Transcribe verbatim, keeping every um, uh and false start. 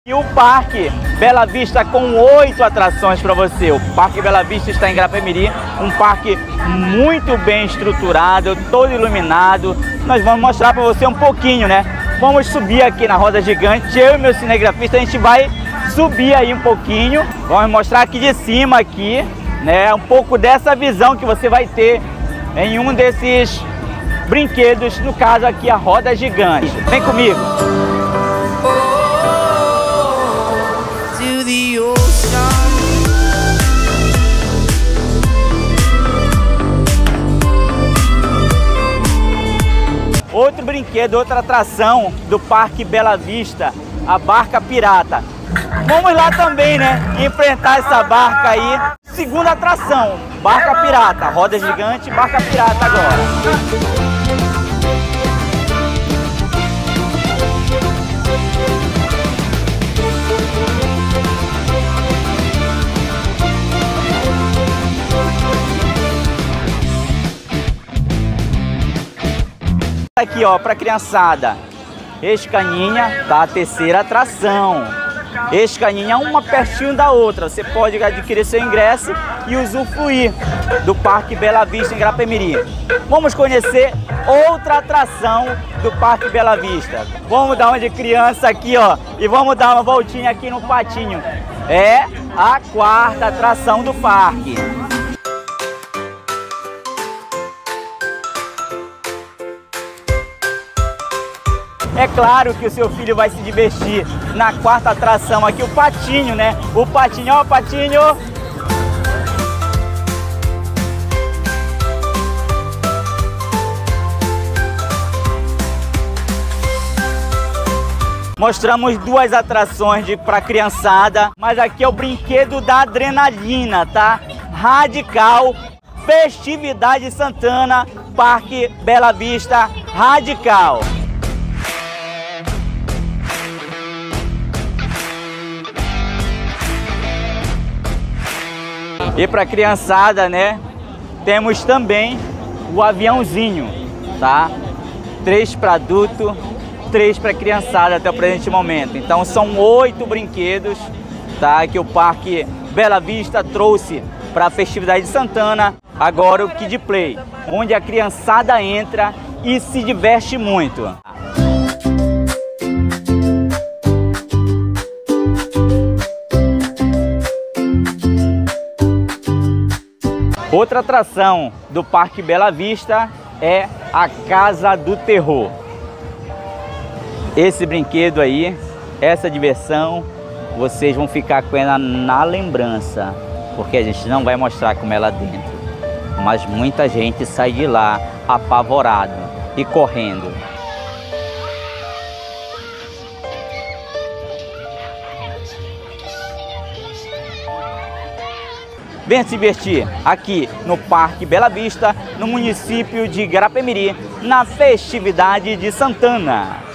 E o Parque Bela Vista com oito atrações para você. O Parque Bela Vista está em Grapemirim, um parque muito bem estruturado, todo iluminado. Nós vamos mostrar para você um pouquinho, né? Vamos subir aqui na roda gigante. Eu e meu cinegrafista, a gente vai subir aí um pouquinho. Vamos mostrar aqui de cima aqui, né? Um pouco dessa visão que você vai ter em um desses brinquedos, no caso aqui a roda gigante. Vem comigo. Outro brinquedo, outra atração do Parque Bela Vista, a Barca Pirata. Vamos lá também, né? Enfrentar essa barca aí. Segunda atração, Barca Pirata. Roda gigante, Barca Pirata agora. Aqui, ó, para criançada, Escaninha, tá? A terceira atração. Escaninha, uma pertinho da outra. Você pode adquirir seu ingresso e usufruir do Parque Bela Vista em Grapemirim. Vamos conhecer outra atração do Parque Bela Vista. Vamos dar uma de criança aqui, ó, e vamos dar uma voltinha aqui no patinho. É a quarta atração do parque. É claro que o seu filho vai se divertir na quarta atração aqui, o patinho, né? O patinho, ó, o patinho! Mostramos duas atrações para criançada, mas aqui é o brinquedo da adrenalina, tá? Radical, Festividade Santana, Parque Bela Vista, Radical. E para criançada, né, temos também o aviãozinho, tá? Três para adulto, três para criançada até o presente momento. Então são oito brinquedos, tá, que o Parque Bela Vista trouxe para a Festividade de Santana. Agora o Kid Play, onde a criançada entra e se diverte muito. Outra atração do Parque Bela Vista é a Casa do Terror. Esse brinquedo aí, essa diversão, vocês vão ficar com ela na lembrança, porque a gente não vai mostrar como é lá dentro. Mas muita gente sai de lá apavorado e correndo. Venha se divertir aqui no Parque Bela Vista, no município de Grapemirim, na Festividade de Santana.